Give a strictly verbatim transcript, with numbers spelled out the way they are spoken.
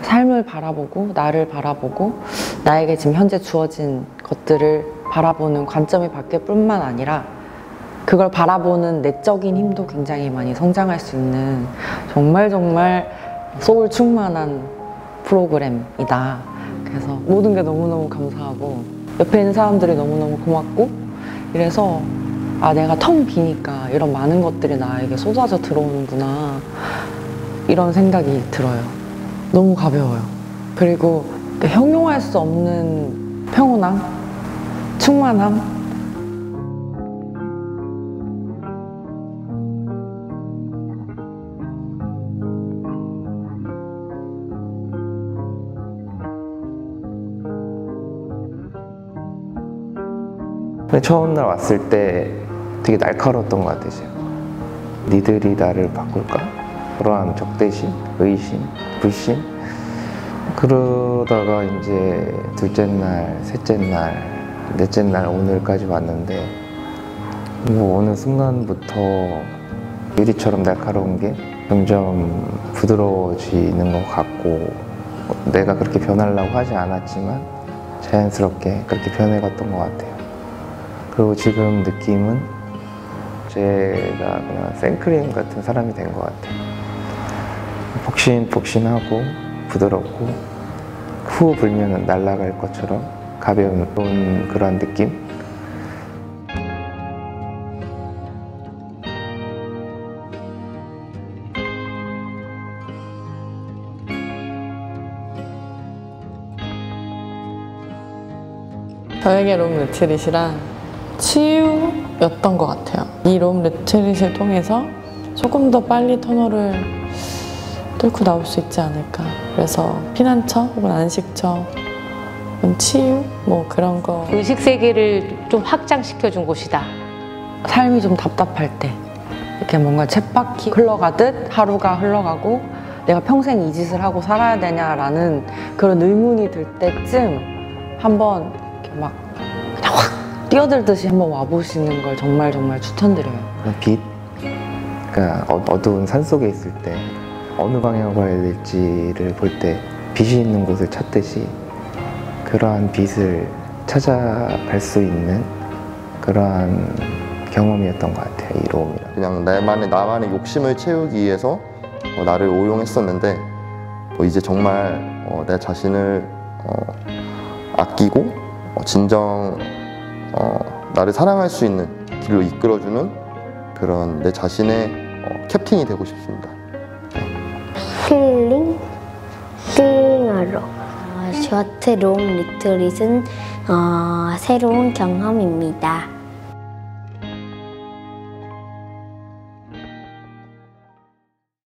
삶을 바라보고 나를 바라보고 나에게 지금 현재 주어진 것들을 바라보는 관점이 바뀔 뿐만 아니라 그걸 바라보는 내적인 힘도 굉장히 많이 성장할 수 있는 정말 정말 소울 충만한 프로그램이다. 그래서 모든 게 너무너무 감사하고 옆에 있는 사람들이 너무너무 고맙고 이래서 아 내가 텅 비니까 이런 많은 것들이 나에게 쏟아져 들어오는구나 이런 생각이 들어요. 너무 가벼워요. 그리고 형용할 수 없는 평온함, 충만함. 처음 날 왔을 때 되게 날카로웠던 것 같아요. 니들이 나를 바꿀까? 그러한 적대심, 의심, 불신. 그러다가 이제 둘째 날, 셋째 날, 넷째 날 오늘까지 왔는데 뭐 어느 순간부터 유리처럼 날카로운 게 점점 부드러워지는 것 같고 내가 그렇게 변하려고 하지 않았지만 자연스럽게 그렇게 변해갔던 것 같아요. 그리고 지금 느낌은 제가 그냥 생크림 같은 사람이 된 것 같아요. 폭신폭신하고 부드럽고 후 불면 날아갈 것처럼 가벼운 그런 느낌? 저에게 롬 리트릿이란 치유였던 것 같아요. 이 롬 리트릿을 통해서 조금 더 빨리 터널을 뚫고 나올 수 있지 않을까. 그래서 피난처 혹은 안식처, 혹은 치유 뭐 그런 거. 의식 세계를 좀 확장시켜준 곳이다. 삶이 좀 답답할 때 이렇게 뭔가 쳇바퀴 흘러가듯 하루가 흘러가고 내가 평생 이 짓을 하고 살아야 되냐라는 그런 의문이 들 때쯤 한번 이렇게 막 그냥 확 뛰어들듯이 한번 와보시는 걸 정말 정말 추천드려요. 빛? 그러니까 어두운 산속에 있을 때 어느 방향으로 가야 될지를 볼 때 빛이 있는 곳을 찾듯이 그러한 빛을 찾아갈 수 있는 그러한 경험이었던 것 같아요, 이 롬이랑. 그냥 나만의, 나만의 욕심을 채우기 위해서 어, 나를 오용했었는데 어, 이제 정말 어, 내 자신을 어, 아끼고 어, 진정 어, 나를 사랑할 수 있는 길로 이끌어주는 그런 내 자신의 어, 캡틴이 되고 싶습니다. 힐링, 힐링하러. 어, 저한테 롬 리트릿은 어, 새로운 경험입니다.